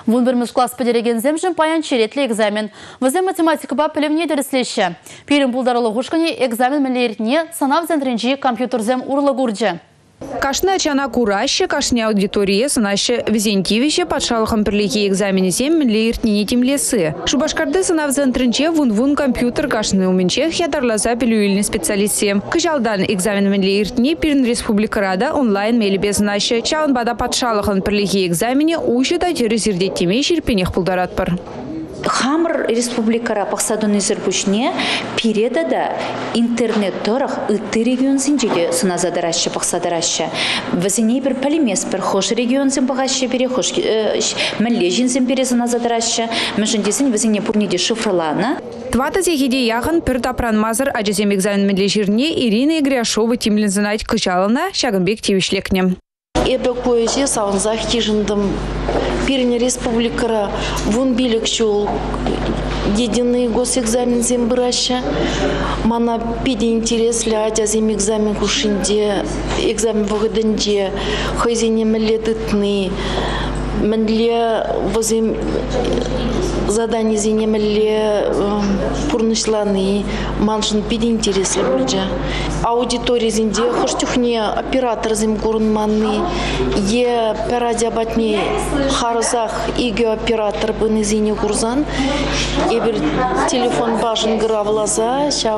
Вон бірміз класс подереген земжін паян черетлі экзамен. Візе математика ба пілімне дәріслеші. Перім бұлдарылы ғушқыне экзамен мінлеріне санав зәндренжі компьютерзем урлы гурджы. Кашна чана кураща, кашня аудитория санаще визентивище подшалхам прилики экзамене зем лиртни тем лесы. Шубашкарды санав зентренче вун компьютер кашны уменчех ядарлаза пилюильный специалисте. Кыжалдан экзамен лиртни пирн республика рада онлайн мели без наще. Чаун бада подшалхам прилики экзамене ущита терезирдет теме ширпенех пулдаратпар. Хамр республикара пақсадын үзірбушне переда да интернет торах үтті регион зінжеге сына задарашы пақсадарашы. Візіне бір пәлемес бір хош регион зін бағашы бере, хош мәлі жин зін бере сына задарашы. Мүшіндесін візіне пұрнеде шифрланы. Твата зехиде яғын пір тапран мазыр ажызем экзамен мәлі жеріне Ирина Игряшова тимлін зынайт кычалына Шагынбек тевішлекне. Эбе көйсе сауынзақ тежіндім. Пирне республикара вон билік шул единый госэкзамен зем бұраща. Мана педе интереслі ажазем экзамен кушинде, экзамен вғыдынде, хайзене мілетітні, мінле возем задание зене міле пұрнышланы, маншын педе интереслі бұрджа. Аудитория зенде хоштюхне оператор зем көрінманы, е парадиабатне харзах иге оператор бұны зене көрзан, ебір телефон бажын гравлаза, шав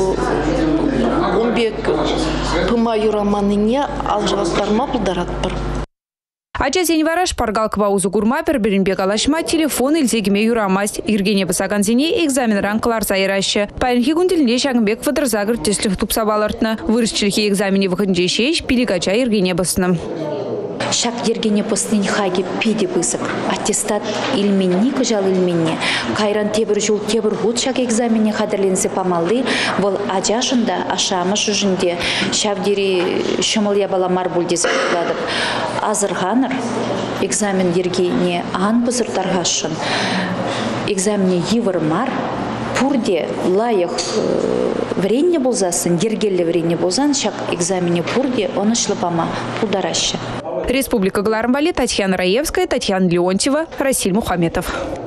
умбек пыма юраманыне алжығақтарма бұлдарат бір. Ача зенвараш паргалк баузу гурма перберинбек алашма телефон илзегиме юрамасть. Иргене басаган зене экзамен ранкалар сайраща. Пайнхи гунтилне Шагынбек фадрзагр теслих тупсабалартна. Вырысчылхи экзамене выходнje шеш пиликача Иргене басны. Шак ергене постын хаги пиде бысып. Аттестат илменни кыжал илменне. Кайран тебір жол тебір гуд шак экзамене хадырленсе памалды. Бол ажашында ашамыш жүзінде шавдері шымыл ябаламар бүлдесі құладып. Азырғаныр экзамен ергене ан бұзыртарғашын. Экзамене евірмар. Пурде лайық вренне болзасын, ергелі вренне болзан, шак экзамене пурде оны шлыпама пулдарашы. Республика Галармбали, Татьяна Раевская, Татьяна Леонтьева, Расиль Мухаметов.